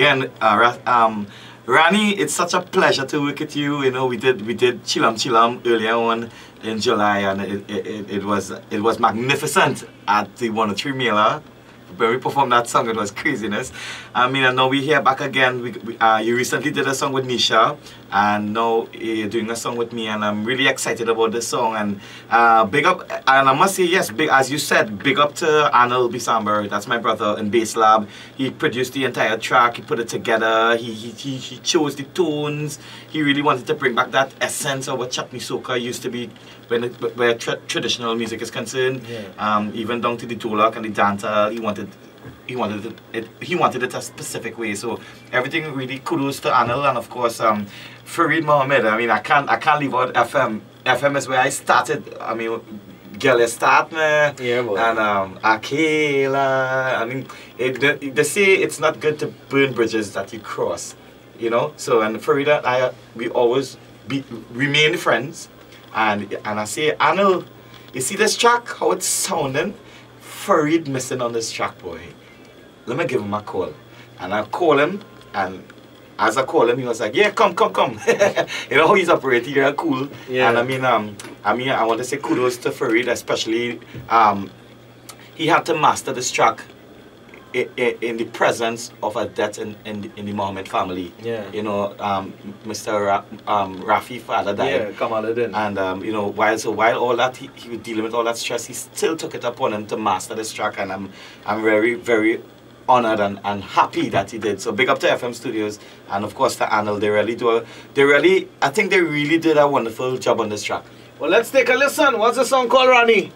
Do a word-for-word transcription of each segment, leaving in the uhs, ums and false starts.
again, uh, um, Rani, it's such a pleasure to work with you. You know, we did we did Chilam Chilam earlier on in July, and it it, it was it was magnificent at the one oh three Mailer. When we performed that song, it was craziness. I mean, and now we're here back again. We, we, uh, you recently did a song with Nisha, and now you're doing a song with me, and I'm really excited about this song. And uh, big up, and I must say, yes, big, as you said, big up to Anil Bheem. That's my brother in Bass Lab. He produced the entire track, he put it together, he, he, he, he chose the tunes. He really wanted to bring back that essence of what Chutney Soca used to be when it, where tra traditional music is concerned. Yeah. Um, even down to the tolak and the dancer, he wanted he wanted it, it he wanted it a specific way. So everything really kudos to Anil, and of course um, Farid Mohammed. I mean, I can't I can't leave out F M. F M is where I started. I mean, girl start me. Yeah, boy. And um, Akela. I mean, it, they, they say it's not good to burn bridges that you cross. You know. So and Farida and I, we always be remain friends. And and I say, Anil, you see this track, how it's sounding? Farid missing on this track, boy. Let me give him a call. And I call him, and as I call him, he was like, yeah, come, come, come. You know how he's operating, you're cool. Yeah. And I mean, um, I mean, I want to say kudos to Farid, especially, um, he had to master this track in, in, in the presence of a death in, in, the, in the Mohammed family. Yeah. You know, um, Mister Ra um, Rafi father died. Yeah, come on, it in. And um, you know, while so while all that he, he was dealing with all that stress, he still took it upon him to master this track, and I'm I'm very very honored and, and happy that he did. So big up to F M Studios, and of course to Anil. They really do. A, they really, I think they really did a wonderful job on this track. Well, let's take a listen. What's the song called, Rani?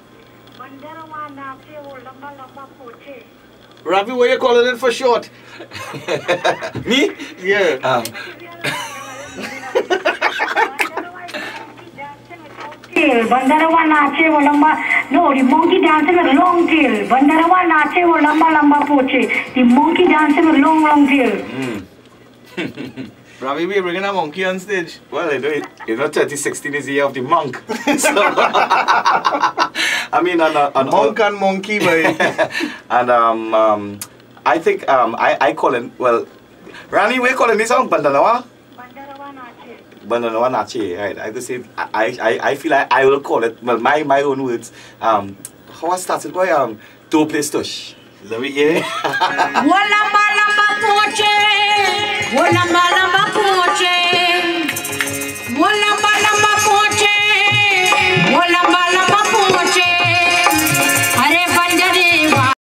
Ravi, what are you calling it for short? Me? Yeah. Um, Bandar Wah nache wo lamba. No, the monkey dancing with long tail. Bandar Wah nache wo lamba lamba poche. The monkey dancing with long long tail. mm. Ravi, we're bringing a monkey on stage. Well, you know, it, you know, twenty sixteen is the year of the monk. So, I mean, and, uh, and Monk and monkey, boy. And um, um, I think um, I I call it, well, Rani, we calling this song Bandar Wah? Bandar Wah nache. Bandar Wah nache, right? I just say I I I feel like I will call it, well, my my own words. Um, how I started, boy, um, do play stush. Let me hear. Wala